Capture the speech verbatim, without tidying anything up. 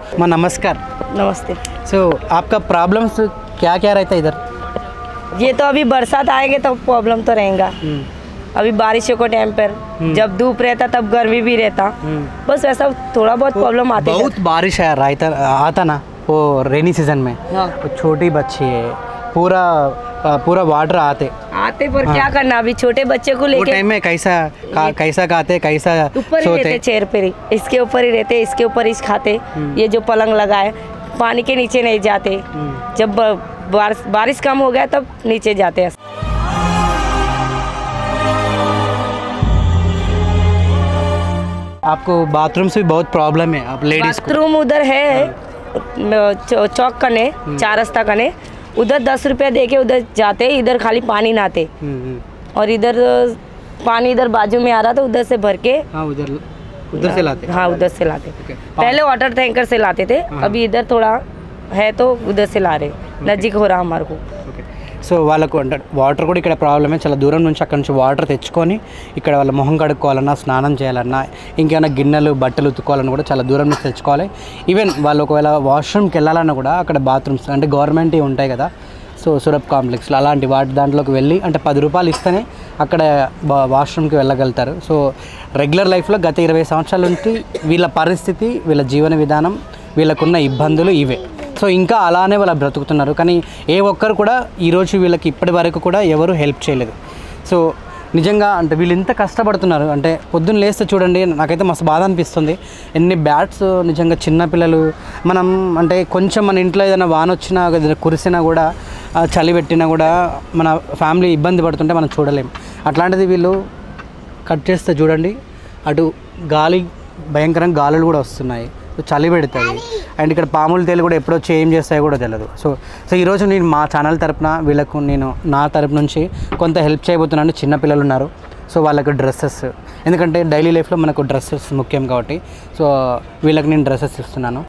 माँ नमस्कार। नमस्ते। सो so, आपका प्रॉब्लम्स क्या क्या रहता है इधर? ये तो अभी बरसात आएंगे तो प्रॉब्लम तो रहेगा। अभी बारिशों को टाइम पर जब धूप रहता तब गर्मी भी रहता, बस वैसा थोड़ा बहुत प्रॉब्लम आती है। बहुत बारिश है रहता आता ना वो रेनी सीजन में। हाँ। वो छोटी बच्ची है, पूरा पूरा वाटर आते आते पर हाँ। क्या करना, अभी छोटे बच्चे को लेके टाइम में कैसा का, कैसा खाते कैसा ऊपर ही रहते, चेयर पे ही इसके ऊपर ही रहते, इसके ऊपर ही खाते। ये जो पलंग लगा है पानी के नीचे नहीं जाते, जब बारिश बारिश कम हो गया तब नीचे जाते हैं। आपको बाथरूम से भी बहुत प्रॉब्लम है, आप लेडीज को? बाथरूम उधर है चौक कने, चार रास्ता कने, उधर दस रुपया दे के उधर जाते, इधर खाली पानी नहाते। और इधर पानी इधर बाजू में आ रहा था, उधर से भर के हाँ उधर उधर से लाते। हाँ उधर से लाते। पहले वाटर टैंकर से लाते थे, अभी इधर थोड़ा है तो उधर से ला रहे, नज़दीक हो रहा हमारे को। సో వాళ్ళకు అంటే వాటర్ కూడా ఇక్కడ ప్రాబ్లమే, చాలా దూరం నుంచి అక్కడ నుంచి వాటర్ తెచ్చుకొని ఇక్కడ వాళ్ళ మొహం కడుక్కోవాలన్నా, స్నానం చేయాలన్నా, ఇంకేమైనా గిన్నెలు బట్టలు ఉతుక్కోవాలన్నా కూడా చాలా దూరం నుంచి తెచ్చుకోవాలి. ఈవెన్ వాళ్ళు ఒకవేళ వాష్రూమ్కి వెళ్ళాలన్నా కూడా అక్కడ బాత్రూమ్స్ అంటే గవర్నమెంట్ ఉంటాయి కదా, సో సురబ్ కాంప్లెక్స్లో అలాంటి వాటి దాంట్లోకి వెళ్ళి అంటే పది రూపాయలు ఇస్తేనే అక్కడ వాష్రూమ్కి వెళ్ళగలుగుతారు. సో రెగ్యులర్ లైఫ్లో గత ఇరవై సంవత్సరాల నుంచి వీళ్ళ పరిస్థితి, వీళ్ళ జీవన విధానం, వీళ్ళకున్న ఇబ్బందులు ఇవే. సో ఇంకా అలానే వాళ్ళు బ్రతుకుతున్నారు, కానీ ఏ ఒక్కరు కూడా ఈరోజు వీళ్ళకి ఇప్పటి వరకు కూడా ఎవరు హెల్ప్ చేయలేదు. సో నిజంగా అంటే వీళ్ళు ఇంత కష్టపడుతున్నారు అంటే పొద్దున్న లేస్తే చూడండి, నాకైతే మస్తు బాధ అనిపిస్తుంది. ఎన్ని బ్యాట్స్ నిజంగా చిన్నపిల్లలు, మనం అంటే కొంచెం మన ఇంట్లో ఏదైనా వాన వచ్చినా ఏదైనా కురిసినా కూడా చలి పెట్టినా కూడా మన ఫ్యామిలీ ఇబ్బంది పడుతుంటే మనం చూడలేం. అట్లాంటిది వీళ్ళు కట్ చేస్తే చూడండి, అటు గాలి భయంకరంగా గాలులు కూడా వస్తున్నాయి, చలి పెడతాయి, అండ్ ఇక్కడ పాములు తేలు కూడా ఎప్పుడొచ్చి ఏం చేస్తాయో కూడా తెలియదు. సో సో ఈరోజు నేను మా ఛానల్ తరపున వీళ్ళకు నేను నా తరపు నుంచి కొంత హెల్ప్ చేయబోతున్నాను. చిన్నపిల్లలు ఉన్నారు, సో వాళ్ళకి డ్రెస్సెస్, ఎందుకంటే డైలీ లైఫ్లో మనకు డ్రెస్సెస్ ముఖ్యం కాబట్టి సో వీళ్ళకి నేను డ్రెస్సెస్ ఇస్తున్నాను.